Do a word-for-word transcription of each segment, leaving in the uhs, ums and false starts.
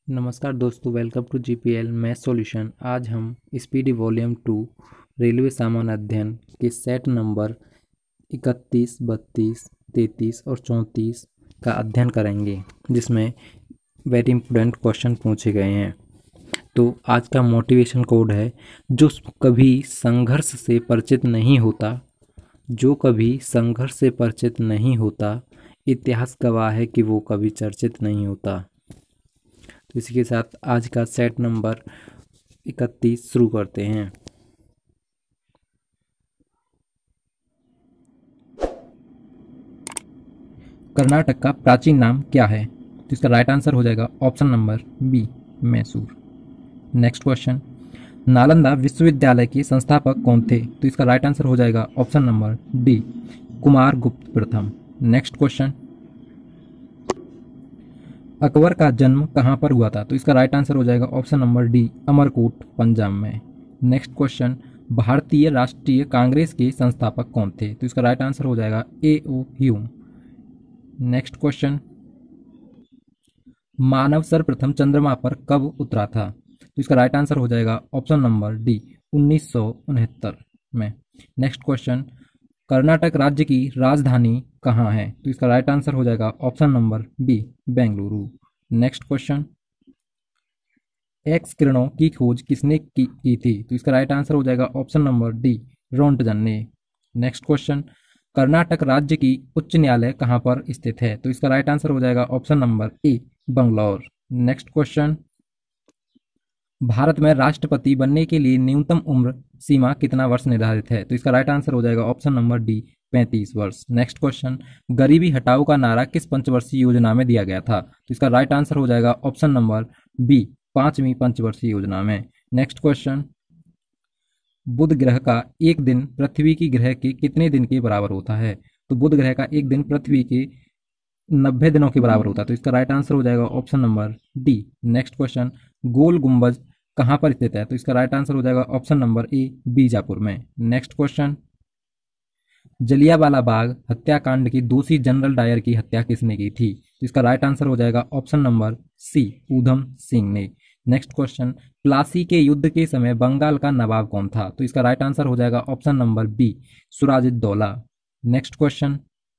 नमस्कार दोस्तों, welcome to GPL math solution. आज हम स्पीडी वॉल्यूम टू रेलवे सामान्य अध्ययन के सेट नंबर इकतीस, बत्तीस, तैंतीस और चौंतीस का अध्ययन करेंगे, जिसमें वेरी इंपॉर्टेंट क्वेश्चन पूछे गए हैं। तो आज का मोटिवेशन कोड है, जो कभी संघर्ष से परिचित नहीं होता जो कभी संघर्ष से परिचित नहीं होता इतिहास गवाह है कि वो कभी चर्चित नहीं होता। तो इसी के साथ आज का सेट नंबर इकतीस शुरू करते हैं। कर्नाटक का प्राचीन नाम क्या है? तो इसका राइट आंसर हो जाएगा option number B, Mysore. Next question, Nalanda विश्वविद्यालय के संस्थापक कौन थे? तो इसका राइट आंसर हो जाएगा ऑप्शन नंबर डी, कुमार गुप्त प्रथम। नेक्स्ट क्वेश्चन, अकबर का जन्म कहाँ पर हुआ था? तो इसका राइट आंसर हो जाएगा option number D, Amarkot Punjab में। नेक्स्ट क्वेश्चन, भारतीय राष्ट्रीय कांग्रेस के संस्थापक कौन थे? तो इसका राइट आंसर हो जाएगा A O Hume. Next question, मानव सर्वप्रथम चंद्रमा पर कब उतरा था? तो इसका राइट आंसर हो जाएगा ऑप्शन नंबर डी, उन्नीस सौ उनहत्तर में। नेक्स्ट क्वेश्चन, कर्नाटक राज्य की राजधानी कहाँ है? तो इसका राइट आंसर हो जाएगा option number B, Bengaluru. Next question, X किरणों की खोज किसने की, की थी? तो इसका राइट आंसर हो जाएगा ऑप्शन नंबर डी, रोंटगन ने। नेक्स्ट क्वेश्चन, कर्नाटक राज्य की उच्च न्यायालय कहाँ पर स्थित है? तो इसका राइट आंसर हो जाएगा option number A, Bangalore. Next question, Bharat में राष्ट्रपति बनने के लिए न्यूनतम उम्र सीमा कितना वर्ष निर्धारित है? तो इसका राइट आंसर हो जाएगा ऑप्शन नंबर डी, पैंतीस वर्ष। नेक्स्ट क्वेश्चन, गरीबी हटाओ का नारा किस पंचवर्षीय योजना में दिया गया था? तो इसका राइट आंसर हो जाएगा ऑप्शन नंबर बी, पांचवी पंचवर्षीय योजना में। नेक्स्ट क्वेश्चन, बुध ग्रह का एक दिन पृथ्वी की ग्रह के कितने दिन के बराबर होता है? तो बुध ग्रह का एक दिन पृथ्वी के नब्बे दिनों के बराबर होता है। तो इसका राइट आंसर हो जाएगा option number D. Next question, Gol Gumbaz कहाँ पर स्थित है? तो इसका राइट आंसर हो जाएगा ऑप्शन नंबर ए, बीजापुर में। नेक्स्ट क्वेश्चन, जलियांवाला बाग हत्याकांड की दोषी जनरल डायर की हत्या किसने की थी? तो इसका राइट आंसर हो जाएगा option number C, Udham Singh ने। नेक्स्ट क्वेश्चन, प्लासी के युद्ध के समय बंगाल का नवाब कौन था? तो इसका राइट आंसर हो जाएगा option number B, Sirajuddaulah. Next question,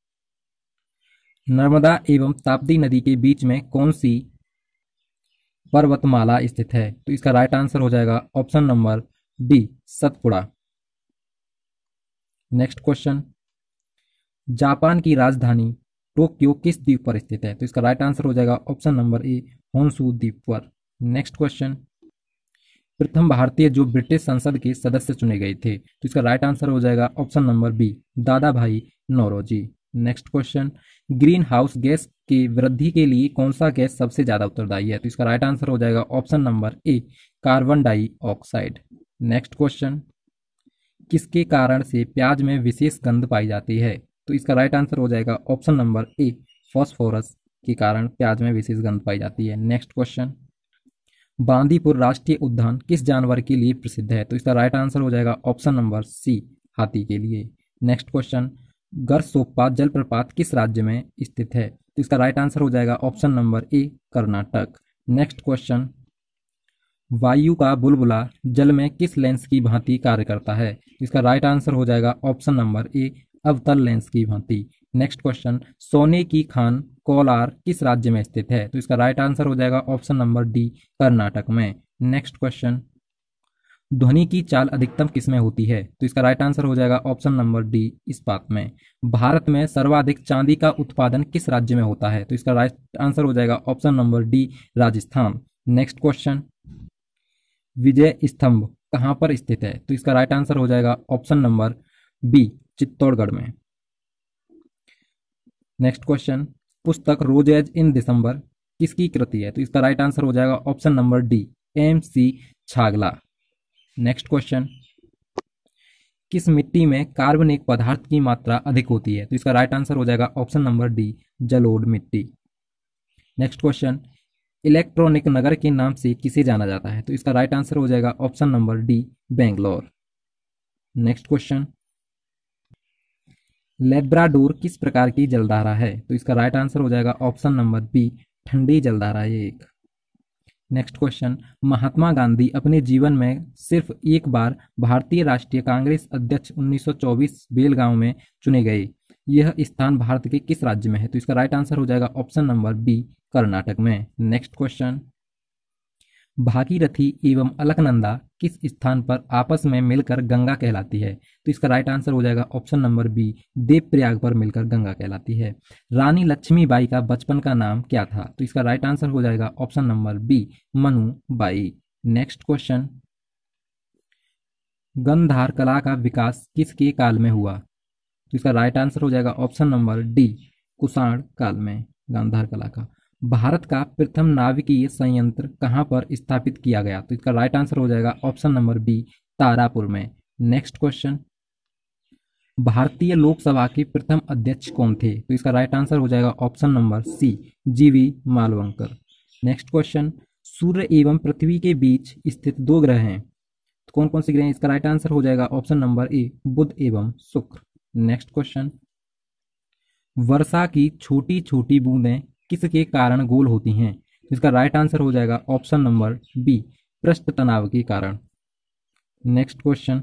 Narmada एवं ताप्ती नदी के बीच में कौन सी पर्वतमाला स्थित है? तो इसका राइट आंसर हो जाएगा option number D, Satpura. Next question, Japan की राजधानी टोक्यो किस द्वीप पर स्थित है? तो इसका राइट आंसर हो जाएगा ऑप्शन नंबर ए, होन्शु द्वीप पर। नेक्स्ट क्वेश्चन, प्रथम भारतीय जो ब्रिटिश संसद के सदस्य चुने गए थे? तो इसका राइट आंसर हो जाएगा option number B, Dadabhai Naoroji. Next question, greenhouse gas की वृद्धि के लिए कौन सा गैस सबसे ज्यादा उत्तरदायी है? तो इसका राइट आंसर हो जाएगा option number A, carbon dioxide. Next question, किसके कारण से प्याज में विशेष गंध पाई जाती है? तो इसका राइट आंसर हो जाएगा ऑप्शन नंबर ए, फॉस्फोरस के कारण प्याज में विशेष गंध पाई जाती है। नेक्स्ट क्वेश्चन, बांदीपुर राष्ट्रीय उद्यान किस जानवर के लिए प्रसिद्ध है? तो इसका राइट आंसर हो जाएगा ऑप्शन नंबर सी, हाथी के लिए। नेक्स्ट क्वेश्चन, गरसोप्पा जलप्रपात किस राज्य में स्थित है? तो इसका राइट आंसर हो जाएगा option number A, Karnataka. Next question, वायु का बुलबुला जल में किस लेंस की भांति कार्य करता है? तो इसका राइट आंसर हो जाएगा ऑप्शन नंबर ए, अवतल लेंस की भांति। नेक्स्ट क्वेश्चन, सोने की खान कोलार किस राज्य में स्थित है? तो इसका राइट आंसर हो जाएगा ऑप्शन नंबर डी, कर्नाटक में। नेक्स्ट क्वेश्चन, ध्वनि की चाल अधिकतम किसमें होती है? तो इसका राइट आंसर हो जाएगा ऑप्शन नंबर डी, इस्पात में। भारत में सर्वाधिक चांदी का उत्पादन किस राज्य में होता है? तो इसका राइट आंसर हो जाएगा option number D, Rajasthan. Next question, Vijay Stambh कहाँ पर स्थित है? तो इसका राइट आंसर हो जाएगा ऑप्शन नंबर बी, चित्तौड़गढ़ में। नेक्स्ट क्वेश्चन, पुस्तक रोजेज इन दिसंबर किसकी कृति है? तो इसका राइट आंसर हो जाएगा option number D, M C Chagla. Next question, किस मिट्टी में कार्बनिक पदार्थ की मात्रा अधिक होती है? तो इसका राइट आंसर हो जाएगा ऑप्शन नंबर डी, जलोढ़ मिट्टी। नेक्स्ट क्वेश्चन, इलेक्ट्रॉनिक नगर के नाम से किसे जाना जाता है? तो इसका राइट आंसर हो जाएगा option number D, Bangalore. Next question, Labrador किस प्रकार की जलधारा है? तो इसका राइट आंसर हो जाएगा ऑप्शन नंबर बी, ठंडी जलधारा है एक। नेक्स्ट क्वेश्चन, महात्मा गांधी अपने जीवन में सिर्फ एक बार भारतीय राष्ट्रीय कांग्रेस अध्यक्ष उन्नीस सौ चौबीस बेलगांव में चुने गए। यह स्थान भारत के किस राज्य में है? तो इसका राइट आंसर हो जाएगा ऑप्शन नंबर बी, कर्नाटक में। नेक्स्ट क्वेश्चन, भागीरथी एवं अलकनंदा किस स्थान पर आपस में मिलकर गंगा कहलाती है? तो इसका राइट आंसर हो जाएगा ऑप्शन नंबर बी, देवप्रयाग पर मिलकर गंगा कहलाती है। रानी लक्ष्मीबाई का बचपन का नाम क्या था? तो इसका राइट आंसर हो जाएगा option number B, Manubai. Next question, Gandhara कला का विकास किसके काल में हुआ? तो इसका राइट आंसर हो जाएगा ऑप्शन नंबर डी, कुषाण काल में गांधार कला का। भारत का प्रथम नाभिकीय संयंत्र कहां पर स्थापित किया गया? तो इसका राइट आंसर हो जाएगा ऑप्शन नंबर बी, तारापुर में। नेक्स्ट क्वेश्चन, भारतीय लोकसभा के प्रथम अध्यक्ष कौन थे? तो इसका राइट आंसर हो जाएगा ऑप्शन नंबर सी, जीवी मालवंकर। नेक्स्ट क्वेश्चन, सूर्य एवं पृथ्वी के बीच स्थित दो ग्रह हैं, तो कौन कौन से ग्रह हैं? इसका राइट आंसर हो जाएगा ऑप्शन नंबर ए, बुध एवं शुक्र। नेक्स्ट क्वेश्चन, वर्षा की छोटी छोटी बूंदें किसके कारण गोल होती हैं? तो इसका राइट आंसर हो जाएगा ऑप्शन नंबर बी, पृष्ठ तनाव के कारण। नेक्स्ट क्वेश्चन,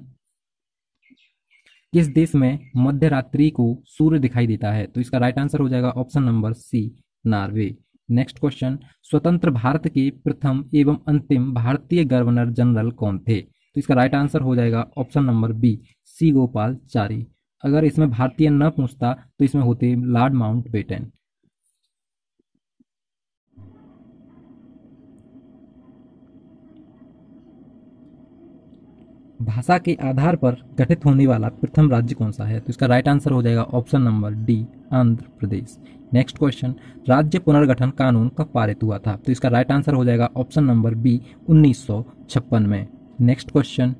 किस देश में मध्य रात्रि को सूर्य दिखाई देता है? तो इसका राइट आंसर हो जाएगा option number C, Norway. Next question, स्वतंत्र भारत के प्रथम एवं अंतिम भारतीय गवर्नर जनरल कौन थे? तो इसका राइट आंसर हो जाएगा option number B, C Gopalachari. अगर इसमें भारतीय न पूछता तो इसमें होते लॉर्ड माउंटबेटन। भाषा के आधार पर गठित होने वाला प्रथम राज्य कौन सा है? तो इसका राइट आंसर हो जाएगा option number D, Andhra Pradesh. Next question, राज्य पुनर्गठन कानून कब पारित हुआ था? तो इसका राइट आंसर हो जाएगा ऑप्शन नंबर बी, उन्नीस सौ छप्पन में। Next question,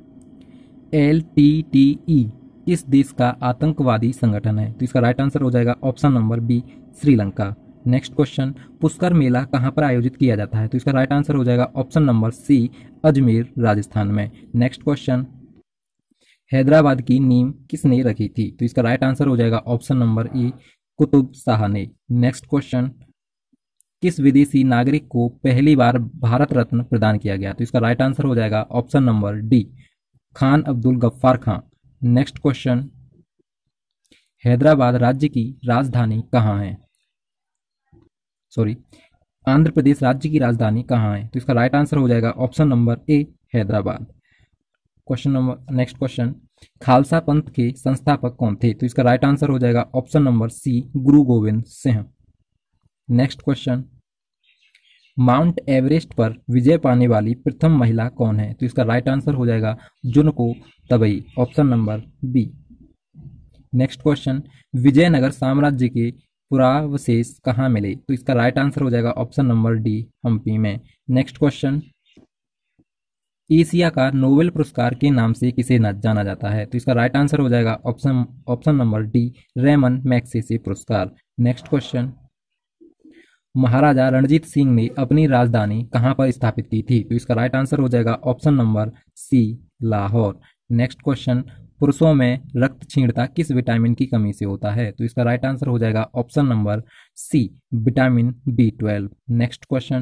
L T T E किस देश का आतंकवादी संगठन है? तो इसका राइट आंसर हो जाएगा option number B, Sri Lanka. Next question, Pushkar मेला कहां पर आयोजित किया जाता है? तो इसका राइट आंसर हो जाएगा option number C, Ajmer Rajasthan में। नेक्स्ट क्वेश्चन, हैदराबाद की नींव किसने रखी थी? तो इसका राइट आंसर हो जाएगा option number A, Qutub Shah ने। नेक्स्ट क्वेश्चन, किस विदेशी नागरिक को पहली बार भारत रत्न प्रदान किया गया? तो इसका राइट आंसर हो जाएगा option number D, Khan Abdul Ghaffar Khan. Next question, Hyderabad राज्य की राजधानी कहाँ है? सॉरी, आंध्र प्रदेश राज्य की राजधानी कहाँ है? तो इसका राइट आंसर हो जाएगा option number A, Hyderabad. Question number next question, Khalsa Panth के संस्थापक कौन थे? तो इसका राइट आंसर हो जाएगा option number C, Guru Gobind Singh. Next question, Mount Everest पर विजय पाने वाली प्रथम महिला कौन है? तो इसका राइट आंसर हो जाएगा Junko Tabei, option number B. Next question, Vijayanagara साम्राज्य के पुरावशेष कहाँ मिले? तो इसका राइट आंसर हो जाएगा ऑप्शन नंबर डी, हम्पी में। नेक्स्ट क्वेश्चन, एशिया का नोबेल पुरस्कार के नाम से किसे जाना जाता है? तो इसका राइट आंसर हो जाएगा option option number D, Ramon Magsaysay पुरस्कार। नेक्स्ट क्वेश्चन, महाराजा रणजीत सिंह ने अपनी राजधानी कहां पर स्थापित की थी? तो इसका राइट आंसर हो जाएगा option number C, Lahore. Next question, पुरुषों में रक्त क्षीणता किस विटामिन की कमी से होता है? तो इसका राइट आंसर हो जाएगा option number C, vitamin B twelve. Next question,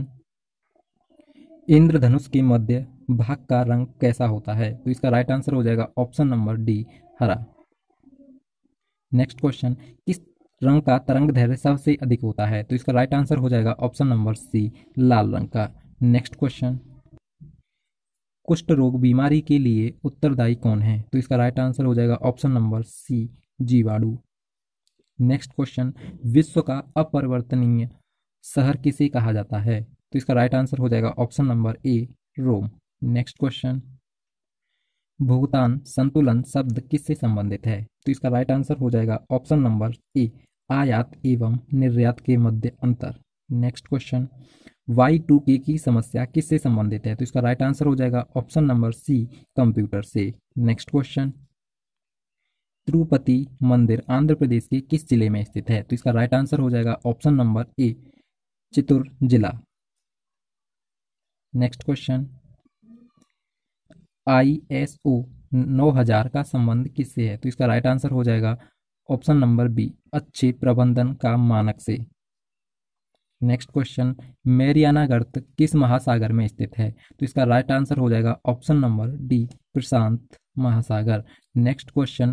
इंद्रधनुष के मध्य भाग का रंग कैसा होता है? तो इसका राइट आंसर हो जाएगा ऑप्शन नंबर डी, हरा। नेक्स्ट क्वेश्चन, किस रंग का तरंग दैर्ध्य सबसे अधिक होता है? तो इसका राइट आंसर हो जाएगा ऑप्शन नंबर सी, लाल रंग का। नेक्स्ट क्वेश्चन, कुष्ठ रोग बीमारी के लिए उत्तरदायी कौन है? तो इसका राइट आंसर हो जाएगा ऑप्शन नंबर सी, जीवाणु। नेक्स्ट क्वेश्चन, विश्व का अपरिवर्तनीय शहर किसे कहा जाता है? तो इसका राइट आंसर हो जाएगा option number A, Rome. Next question, भुगतान संतुलन शब्द किससे संबंधित है? तो इसका राइट आंसर हो जाएगा ऑप्शन नंबर ए, आयात एवं निर्यात के मध्य अंतर। नेक्स्ट क्वेश्चन, वाई टू के की समस्या किससे संबंधित है? तो इसका राइट आंसर हो जाएगा ऑप्शन नंबर सी, कंप्यूटर से। नेक्स्ट क्वेश्चन, तिरुपति मंदिर आंध्र प्रदेश के किस जिले में स्थित है? तो इसका राइट आंसर हो जाएगा ऑप्शन नंबर ए, चित्तूर जिला। Next question, I S O नौ हज़ार का संबंध किससे है? तो इसका राइट आंसर हो जाएगा ऑप्शन नंबर बी, अच्छे प्रबंधन का मानक से। नेक्स्ट क्वेश्चन, मैरियाना गर्त किस महासागर में स्थित है? तो इसका राइट आंसर हो जाएगा ऑप्शन नंबर डी, प्रशांत महासागर। नेक्स्ट क्वेश्चन,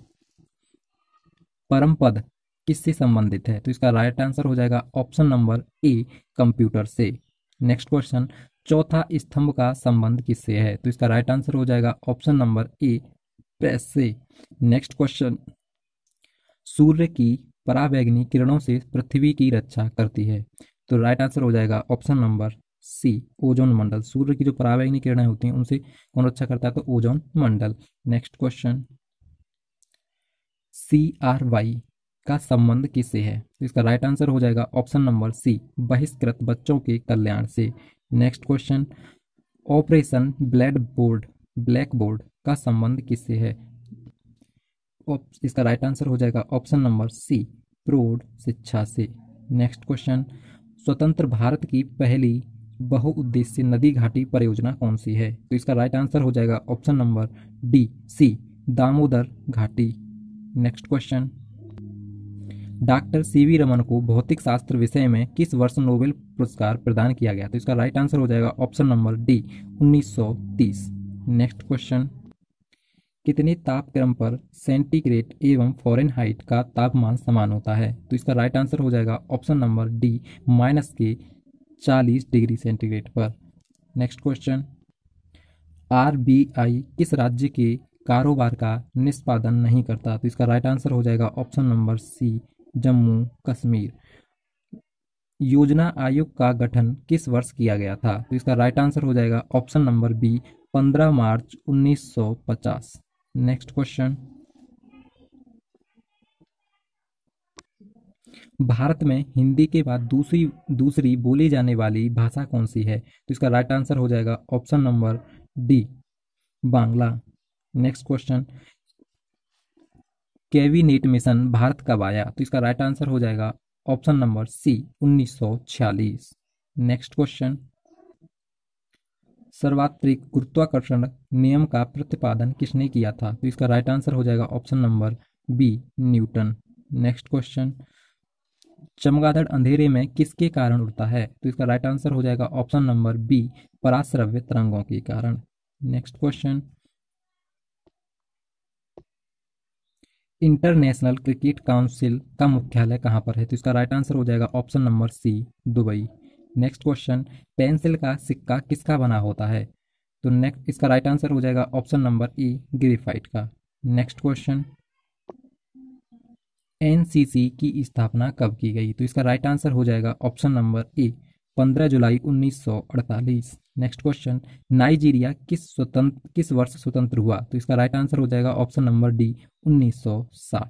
परम पद किससे संबंधित है? तो इसका राइट आंसर हो जाएगा ऑप्शन नंबर ए, कंप्यूटर से। नेक्स्ट क्वेश्चन, चौथा स्तंभ का संबंध किससे है? तो इसका राइट आंसर हो जाएगा ऑप्शन नंबर ए, प्रेस से। नेक्स्ट क्वेश्चन, सूर्य की पराबैंगनी किरणों से पृथ्वी की रक्षा करती है? तो राइट आंसर हो जाएगा ऑप्शन नंबर सी, ओजोन मंडल। सूर्य की जो पराबैंगनी किरणें होती हैं उनसे कौन रक्षा करता है? तो ओजोन मंडल। Next question, C R Y का संबंध किससे है? तो इसका राइट आंसर हो जाएगा ऑप्शन नंबर सी, बहिष्कृत बच्चों के कल्याण से। Next question, operation black board black board का संबंध किससे है? इसका राइट आंसर हो जाएगा ऑप्शन नंबर सी, प्रौढ़ शिक्षा से। नेक्स्ट क्वेश्चन, स्वतंत्र भारत की पहली बहुउद्देशीय नदी घाटी परियोजना कौन सी है? तो इसका राइट आंसर हो जाएगा option number D, C, Damodar घाटी। Next question, doctor C V Raman को भौतिक शास्त्र विषय में किस वर्ष नोबेल पुरस्कार प्रदान किया गया? तो इसका राइट आंसर हो जाएगा ऑप्शन नंबर डी, उन्नीस सौ तीस। नेक्स्ट क्वेश्चन, कितने तापक्रम पर सेंटीग्रेड एवं फ़ारेनहाइट का तापमान समान होता है? तो इसका राइट आंसर हो जाएगा ऑप्शन नंबर डी, माइनस के चालीस डिग्री सेंटीग्रेड पर। नेक्स्ट क्वेश्चन, आरबीआई किस राज्य के कारोबार का निष्पादन नहीं करता? तो इसका राइट आंसर हो जाएगा option number C, Jammu Kashmir. योजना आयोग का गठन किस वर्ष किया गया था? तो इसका राइट आंसर हो जाएगा ऑप्शन नंबर बी, पंद्रह मार्च उन्नीस सौ पचास। नेक्स्ट क्वेश्चन, भारत में हिंदी के बाद दूसरी दूसरी बोली जाने वाली भाषा कौन सी है? तो इसका राइट आंसर हो जाएगा option number D, Bangla. Next question, cabinet mission Bharat कब आया? तो इसका राइट आंसर हो जाएगा ऑप्शन नंबर सी, उन्नीस सौ छियालीस। नेक्स्ट क्वेश्चन, सर्वात्रिक गुरुत्वाकर्षण नियम का प्रतिपादन किसने किया था? तो इसका राइट आंसर हो जाएगा option number B, Newton. Next question, चमगादड़ अंधेरे में किसके कारण उड़ता है? तो इसका राइट आंसर हो जाएगा ऑप्शन नंबर बी, पराश्रव्य तरंगों के कारण। Next question, international cricket council का मुख्यालय कहाँ पर है? तो इसका राइट आंसर हो जाएगा option number C, Dubai. Next question, pencil का सिक्का किसका बना होता है? तो नेक्स्ट इसका राइट आंसर हो जाएगा ऑप्शन नंबर ई, ग्रेफाइट का। नेक्स्ट क्वेश्चन, एनसीसी की स्थापना कब की गई? तो इसका राइट आंसर हो जाएगा ऑप्शन नंबर ए, पंद्रह जुलाई उन्नीस सौ अड़तालीस। नेक्स्ट क्वेश्चन, नाइजीरिया किस स्वतंत्र किस वर्ष स्वतंत्र हुआ? तो इसका राइट आंसर हो जाएगा ऑप्शन नंबर डी, उन्नीस सौ साठ।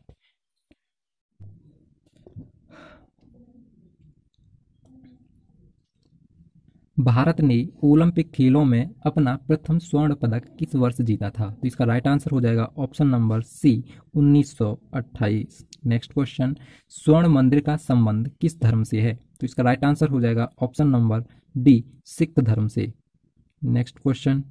भारत ने ओलंपिक खेलों में अपना प्रथम स्वर्ण पदक किस वर्ष जीता था? तो इसका राइट आंसर हो जाएगा ऑप्शन नंबर सी, उन्नीस सौ अट्ठाईस। नेक्स्ट क्वेश्चन, स्वर्ण मंदिर का संबंध किस धर्म से है? तो इसका राइट आंसर हो जाएगा ऑप्शन नंबर डी, सिख धर्म से। नेक्स्ट क्वेश्चन,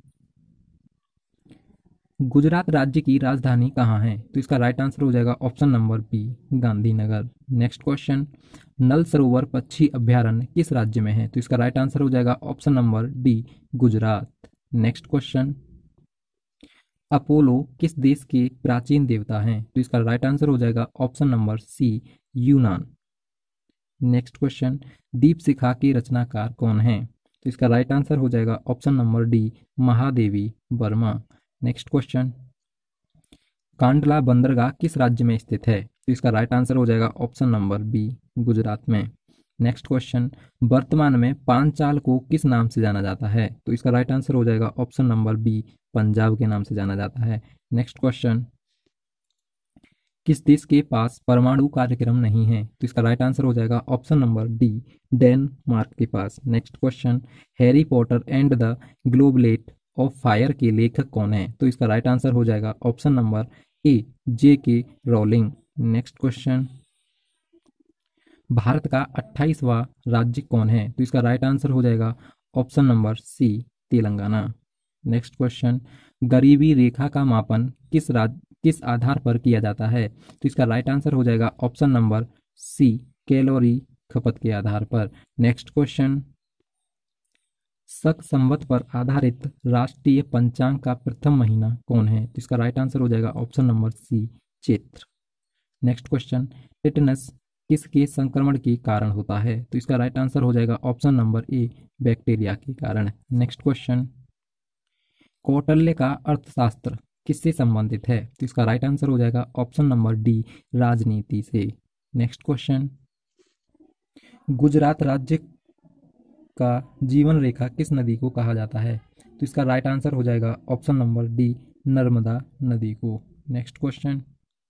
गुजरात राज्य की राजधानी कहाँ है? तो इसका राइट आंसर हो जाएगा option number B, Gandhinagar. Next question, Nal Sarovar पक्षी अभयारण्य किस राज्य में है? तो इसका राइट आंसर हो जाएगा option number D, Gujarat. Next question, Apollo किस देश के प्राचीन देवता हैं? तो इसका राइट आंसर हो जाएगा ऑप्शन नंबर सी, यूनान। नेक्स्ट क्वेश्चन, दीपशिखा के रचनाकार कौन हैं? तो इसका राइट आंसर हो जाएगा option number D, Mahadevi Verma. Next question, Kandla बंदरगाह किस राज्य में स्थित है? तो इसका राइट आंसर हो जाएगा ऑप्शन नंबर बी, गुजरात में। नेक्स्ट क्वेश्चन, वर्तमान में पांचाल को किस नाम से जाना जाता है? तो इसका राइट आंसर हो जाएगा ऑप्शन नंबर बी, पंजाब के नाम से जाना जाता है। नेक्स्ट क्वेश्चन, किस देश के पास परमाणु कार्यक्रम नहीं है? तो इसका राइट आंसर हो जाएगा ऑप्शन नंबर डी, डेनमार्क के पास। Next question, Harry Potter and the Goblet of Fire के लेखक कौन है? तो इसका राइट आंसर हो जाएगा ऑप्शन नंबर ए, जे के रोलिंग। नेक्स्ट क्वेश्चन, भारत का अट्ठाईसवां राज्य कौन है? तो इसका राइट आंसर हो जाएगा option number C, Telangana. Next question, गरीबी रेखा का मापन किस राज्य किस आधार पर किया जाता है? तो इसका राइट आंसर हो जाएगा ऑप्शन नंबर सी, कैलोरी खपत के आधार पर। नेक्स्ट क्वेश्चन, शक संवत पर आधारित राष्ट्रीय पंचांग का प्रथम महीना कौन है? तो इसका राइट आंसर हो जाएगा option number C, Chaitra. Next question, tetanus किसके संक्रमण के कारण होता है? तो इसका राइट आंसर हो जाएगा ऑप्शन नंबर ए, बैक्टीरिया के कारण। नेक्स्ट क्वेश्चन, कौटिल्य का अर्थशास्त्र किससे संबंधित है? तो इसका राइट आंसर हो जाएगा ऑप्शन नंबर डी, राजनीति से। नेक्स्ट क्वेश्चन, गुजरात राज्य का जीवन रेखा किस नदी को कहा जाता है? तो इसका राइट आंसर हो जाएगा ऑप्शन नंबर डी, नर्मदा नदी को। नेक्स्ट क्वेश्चन,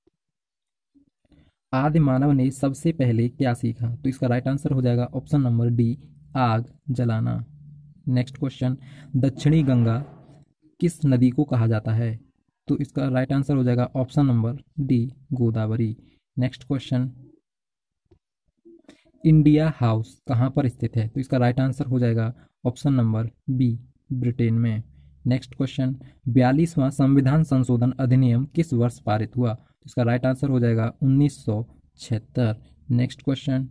आदि मानव ने सबसे पहले क्या सीखा? तो इसका राइट आंसर हो जाएगा ऑप्शन नंबर डी, आग जलाना। नेक्स्ट क्वेश्चन, दक्षिणी गंगा किस नदी को कहा जाता है? तो इसका राइट आंसर हो जाएगा option number D, Godavari. Next question, India House कहाँ पर स्थित है? तो इसका राइट आंसर हो जाएगा ऑप्शन नंबर बी, ब्रिटेन में। नेक्स्ट क्वेश्चन, बयालीसवां संविधान संशोधन अधिनियम किस वर्ष पारित हुआ? तो इसका राइट आंसर हो जाएगा उन्नीस सौ छिहत्तर। नेक्स्ट क्वेश्चन,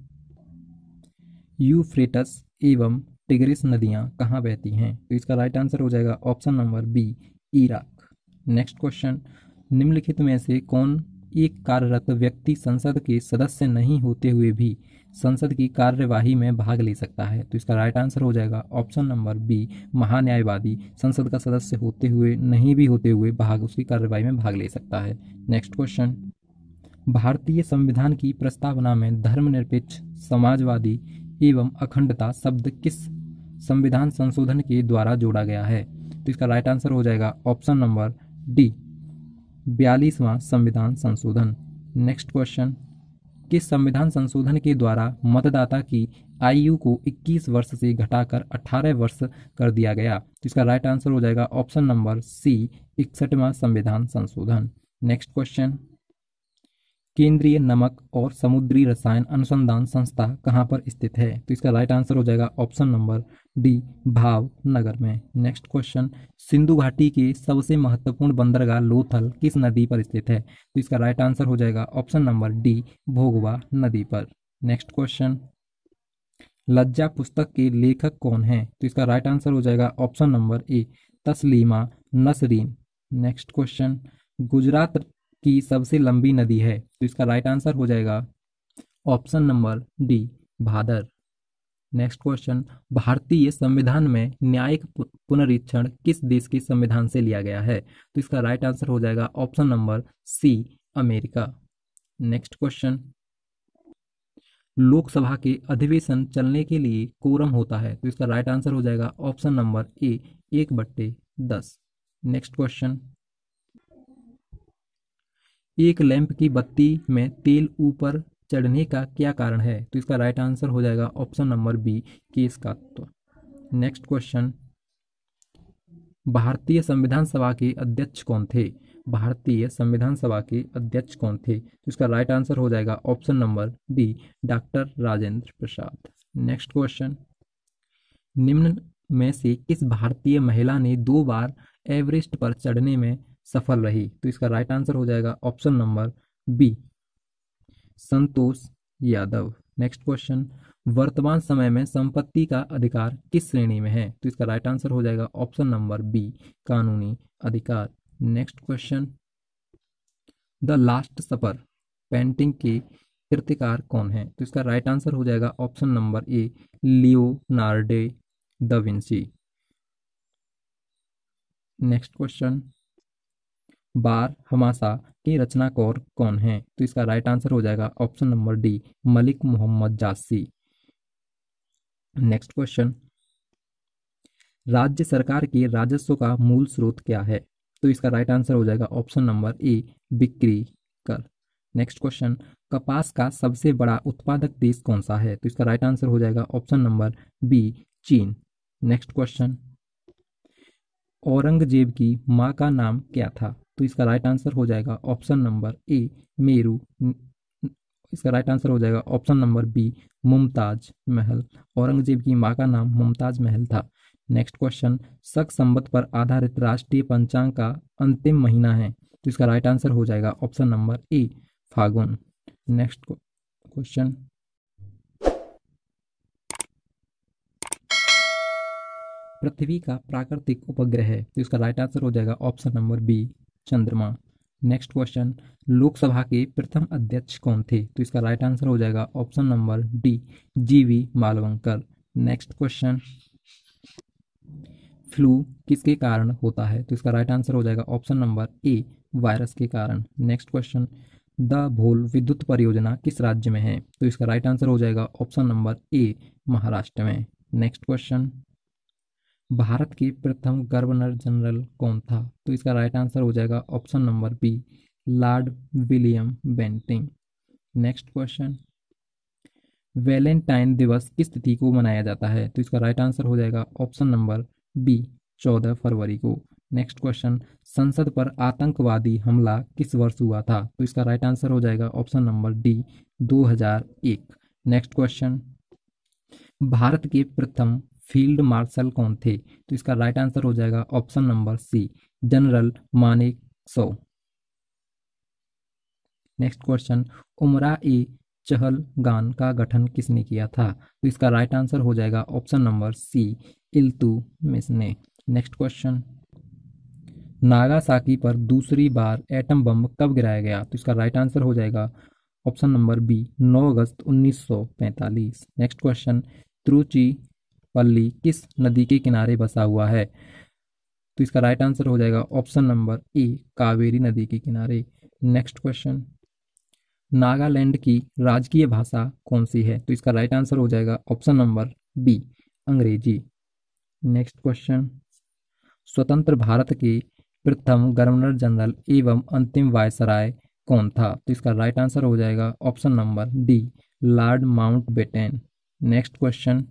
यूफ्रेटस एवं टिग्रिस नदियां कहाँ बहती हैं? तो इसका राइट आंसर हो जाएगा option number B, Iraq. Next question, निम्नलिखित में से कौन एक कार्यरत व्यक्ति संसद के सदस्य नहीं होते हुए भी संसद की कार्यवाही में भाग ले सकता है? तो इसका राइट आंसर हो जाएगा ऑप्शन नंबर बी, महान्यायवादी संसद का सदस्य होते हुए नहीं भी होते हुए भाग उसकी कार्यवाही में भाग ले सकता है। नेक्स्ट क्वेश्चन, भारतीय संविधान की प्रस्तावना में धर्मनिरपेक्ष, समाजवादी एवं अखंडता शब्द किस संविधान संशोधन के द्वारा जोड़ा गया है? तो इसका राइट आंसर हो जाएगा ऑप्शन नंबर डी, बयालीसवां संविधान संशोधन। नेक्स्ट क्वेश्चन, किस संविधान संशोधन के द्वारा मतदाता की आयु को इक्कीस वर्ष से घटाकर अठारह वर्ष कर दिया गया? तो इसका राइट आंसर हो जाएगा ऑप्शन नंबर सी, इकसठवां संविधान संशोधन। नेक्स्ट क्वेश्चन, केंद्रीय नमक और समुद्री रसायन अनुसंधान संस्था कहाँ पर स्थित है? तो इसका राइट आंसर हो जाएगा ऑप्शन नंबर डी, भावनगर में। नेक्स्ट क्वेश्चन, सिंधु घाटी के सबसे महत्वपूर्ण बंदरगाह लोथल किस नदी पर स्थित है? तो इसका राइट आंसर हो जाएगा ऑप्शन नंबर डी, भोगवा नदी पर। नेक्स्ट क्वेश्चन, लज्जा पुस्तक के लेखक कौन है? तो इसका राइट आंसर हो जाएगा option number A, Taslima Nasreen. Next question, Gujarat की सबसे लंबी नदी है? तो इसका राइट आंसर हो जाएगा option number D, Bhadar. Next question, भारतीय संविधान में न्यायिक पुनरीक्षण किस देश के संविधान से लिया गया है? तो इसका राइट आंसर हो जाएगा option number C, America. Next question, Lok Sabha के अधिवेशन चलने के लिए कोरम होता है? तो इसका राइट आंसर हो जाएगा ऑप्शन नंबर ए, एक बट्टे दस। नेक्स्ट क्वेश्चन, एक लैंप की बत्ती में तेल ऊपर चढ़ने का क्या कारण है? तो इसका राइट आंसर हो जाएगा ऑप्शन नंबर बी, केस का तत्व। नेक्स्ट क्वेश्चन, भारतीय संविधान सभा के अध्यक्ष कौन थे? भारतीय संविधान सभा के अध्यक्ष कौन थे? तो इसका राइट आंसर हो जाएगा option number D, doctor Rajendra Prasad. Next question, निम्न में से किस भारतीय महिला ने दो बार एवरेस्ट पर चढ़ने में सफल रही? तो इसका राइट आंसर हो जाएगा option number B, Santosh Yadav. Next question, वर्तमान समय में संपत्ति का अधिकार किस श्रेणी में है? तो इसका राइट आंसर हो जाएगा ऑप्शन नंबर बी, कानूनी अधिकार। Next question, The Last Supper painting के कृतिकार कौन है? तो इसका राइट आंसर हो जाएगा option number A, Leonardo da Vinci. Next question, Barahmasa के रचनाकार कौन है? तो इसका राइट आंसर हो जाएगा option number D, Malik Mohammad Jayasi. Next question, राज्य सरकार के राजस्व का मूल स्रोत क्या है? तो इसका राइट आंसर हो जाएगा ऑप्शन नंबर ए, बिक्री कर। नेक्स्ट क्वेश्चन, कपास का सबसे बड़ा उत्पादक देश कौन सा है? तो इसका राइट आंसर हो जाएगा ऑप्शन नंबर बी, चीन। नेक्स्ट क्वेश्चन, औरंगजेब की मां का नाम क्या था? तो इसका राइट आंसर हो जाएगा ऑप्शन नंबर ए, मेरू। इसका राइट आंसर हो जाएगा option number B, Mumtaz Mahal. Aurangzeb की मां का नाम मुमताज महल था। नेक्स्ट क्वेश्चन, शक संवत पर आधारित राष्ट्रीय पंचांग का अंतिम महीना है? तो इसका राइट आंसर हो जाएगा option number A, Phagun. Next question, पृथ्वी का प्राकृतिक उपग्रह है? तो इसका राइट आंसर हो जाएगा ऑप्शन नंबर बी, चंद्रमा। नेक्स्ट क्वेश्चन, लोकसभा के प्रथम अध्यक्ष कौन थे? तो इसका राइट आंसर हो जाएगा ऑप्शन नंबर डी, जीवी मालवंकर। नेक्स्ट क्वेश्चन, फ्लू किसके कारण होता है? तो इसका राइट आंसर हो जाएगा ऑप्शन नंबर ए, वायरस के कारण। नेक्स्ट क्वेश्चन, द भोल विद्युत परियोजना किस राज्य में है? तो इसका राइट आंसर हो जाएगा ऑप्शन नंबर ए, महाराष्ट्र में। नेक्स्ट क्वेश्चन, भारत के प्रथम गवर्नर जनरल कौन था? तो इसका राइट आंसर हो जाएगा option number B, Lord William Bentinck. Next question, Valentine दिवस किस तिथि को मनाया जाता है? तो इसका राइट आंसर हो जाएगा ऑप्शन नंबर बी, चौदह फरवरी को। नेक्स्ट क्वेश्चन, संसद पर आतंकवादी हमला किस वर्ष हुआ था? तो इसका राइट आंसर हो जाएगा ऑप्शन नंबर डी, दो हज़ार एक। नेक्स्ट क्वेश्चन, भारत के प्रथम फील्ड मार्शल कौन थे? तो इसका राइट आंसर हो जाएगा option number C, General Manekshaw. Next question, Umara e चहलगान का गठन किसने किया था? तो इसका राइट आंसर हो जाएगा ऑप्शन नंबर सी, इल्तुतमिश ने। नेक्स्ट क्वेश्चन, नागासाकी पर दूसरी बार एटम बम कब गिराया गया? तो इसका राइट आंसर हो जाएगा ऑप्शन नंबर बी, नौ अगस्त उन्नीस सौ पैंतालीस। नेक्स्ट क्वेश्चन, तिरुचिपल्ली किस नदी के किनारे बसा हुआ है? तो इसका राइट आंसर हो जाएगा ऑप्शन नंबर ए, कावेरी नदी के किनारे। नेक्स्ट क्वेश्चन, नागालैंड की राजकीय भाषा कौन सी है? तो इसका राइट आंसर हो जाएगा ऑप्शन नंबर बी, अंग्रेजी। नेक्स्ट क्वेश्चन, स्वतंत्र भारत के प्रथम गवर्नर जनरल एवं अंतिम वायसराय कौन था? तो इसका राइट आंसर हो जाएगा option number D, Lord Mountbatten. Next question,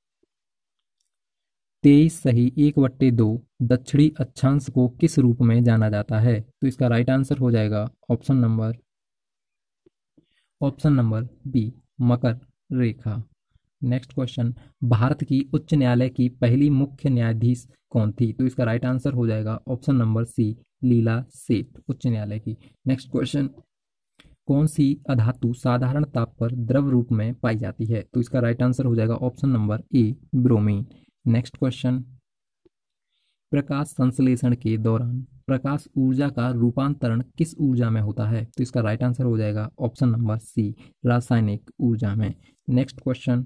तेईस सही एक बट्टे दो दक्षिणी अक्षांश को किस रूप में जाना जाता है? तो इसका राइट आंसर हो जाएगा option number option number B, मकर रेखा। नेक्स्ट क्वेश्चन, भारत की उच्च न्यायालय की पहली मुख्य न्यायाधीश कौन थी? तो इसका राइट आंसर हो जाएगा ऑप्शन नंबर सी, लीला सेठ, उच्च न्यायालय की। नेक्स्ट क्वेश्चन, कौन सी अधातु साधारण ताप पर द्रव रूप में पाई जाती है? तो इसका राइट आंसर हो जाएगा option number A, bromine. Next question, प्रकाश संश्लेषण के दौरान प्रकाश ऊर्जा का रूपांतरण किस ऊर्जा में होता है? तो इसका राइट आंसर हो जाएगा ऑप्शन नंबर सी, रासायनिक ऊर्जा में। नेक्स्ट क्वेश्चन,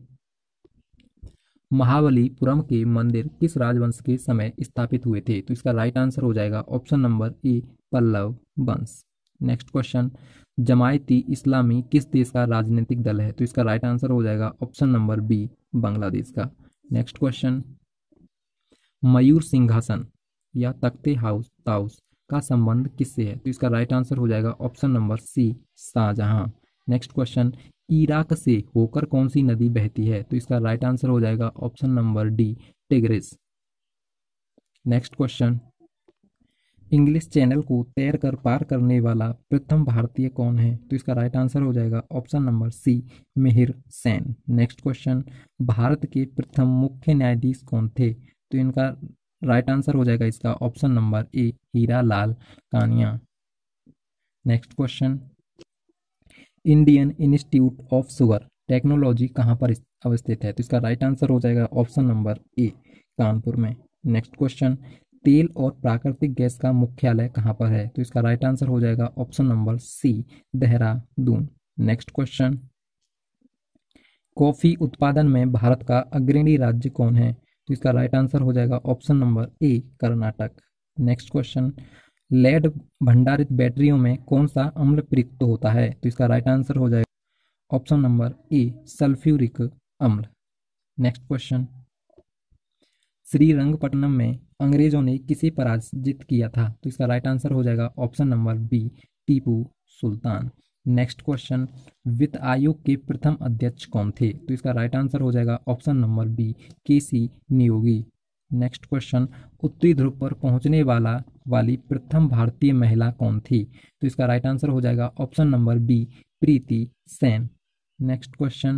महाबलीपुरम के मंदिर किस राजवंश के समय स्थापित हुए थे? तो इसका राइट आंसर हो जाएगा ऑप्शन नंबर ए, पल्लव वंश। नेक्स्ट क्वेश्चन, जमायती इस्लामी किस देश का राजनीतिक दल है? तो इसका राइट आंसर हो जाएगा ऑप्शन नंबर बी, बांग्लादेश का। नेक्स्ट क्वेश्चन, मयूर सिंहासन या तख्ते हाउस ताउस का संबंध किससे है? तो इसका राइट आंसर हो जाएगा option number C, Shahjahan. Next question, Iraq से होकर कौन सी नदी बहती है? तो इसका राइट आंसर हो जाएगा option number D, Tigris. Next question, English Channel को तैर कर पार करने वाला प्रथम भारतीय कौन है? तो इसका राइट आंसर हो जाएगा option number C, Mihir Sen. Next question, Bharat के प्रथम मुख्य न्यायाधीश कौन थे? तो इनका राइट आंसर हो जाएगा इसका option number A, Hira Lal Kania. Next question, Indian Institute of Sugar Technology कहाँ पर अवस्थित है? तो इसका राइट आंसर हो जाएगा ऑप्शन नंबर ए, कानपुर में। नेक्स्ट क्वेश्चन, तेल और प्राकृतिक गैस का मुख्यालय कहाँ पर है? तो इसका राइट आंसर हो जाएगा option number C, Dehradun. Next question, coffee उत्पादन में भारत का अग्रणी राज्य कौन है? तो इसका राइट आंसर हो जाएगा option number A, Karnataka. Next question, lead भंडारित बैटरियों में कौन सा अम्ल प्रयुक्त होता है? तो इसका राइट आंसर हो जाएगा ऑप्शन नंबर ए, सल्फ्यूरिक अम्ल। नेक्स्ट क्वेश्चन, श्रीरंगपट्टनम में अंग्रेजों ने किसे पराजित किया था? तो इसका राइट आंसर हो जाएगा option number B, Tipu Sultan. Next question, वित्त आयोग के प्रथम अध्यक्ष कौन थे? तो इसका राइट आंसर हो जाएगा ऑप्शन नंबर बी, के सी नियोगी। नेक्स्ट क्वेश्चन, उत्तरी ध्रुव पर पहुंचने वाला वाली प्रथम भारतीय महिला कौन थी? तो इसका राइट आंसर हो जाएगा option number B, Preeti Sen. Next question,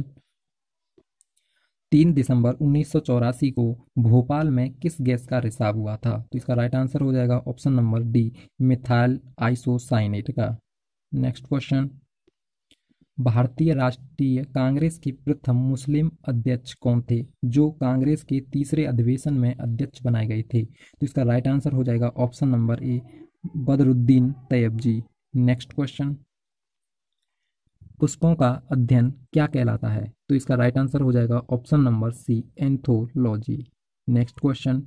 तीन दिसंबर उन्नीस सौ चौरासी को भोपाल में किस गैस का रिसाव हुआ था? तो इसका राइट आंसर हो जाएगा option number D, methyl isocyanate का। नेक्स्ट क्वेश्चन, भारतीय राष्ट्रीय कांग्रेस के प्रथम मुस्लिम अध्यक्ष कौन थे, जो कांग्रेस के तीसरे अधिवेशन में अध्यक्ष बनाए गए थे? तो इसका राइट आंसर हो जाएगा option number A, Badruddin Tyabji. Next question, पुष्पों का अध्ययन क्या कहलाता है? तो इसका राइट आंसर हो जाएगा option number C, anthology. Next question,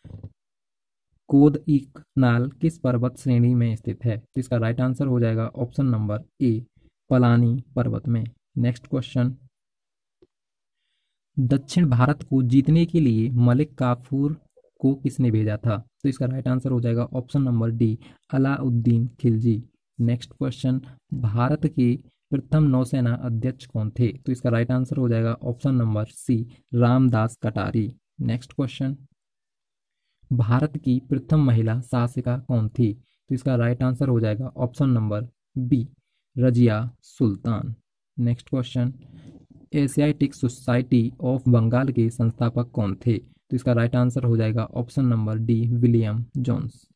Kodaikanal किस पर्वत श्रेणी में स्थित है? तो इसका राइट आंसर हो जाएगा ऑप्शन नंबर ए, पलानी पर्वत में। नेक्स्ट क्वेश्चन, दक्षिण भारत को जीतने के लिए मलिक काफूर को किसने भेजा था? तो इसका राइट आंसर हो जाएगा option number D, Alauddin Khilji. Next question, Bharat के प्रथम नौसेना अध्यक्ष कौन थे? तो इसका राइट आंसर हो जाएगा ऑप्शन नंबर सी, रामदास कटारी। नेक्स्ट क्वेश्चन, भारत की प्रथम महिला शासिका कौन थी? तो इसका राइट आंसर हो जाएगा option number B, Razia Sultan. Next question, Asiatic Society of Bengal के संस्थापक कौन थे? तो इसका राइट आंसर हो जाएगा option number D, William Jones.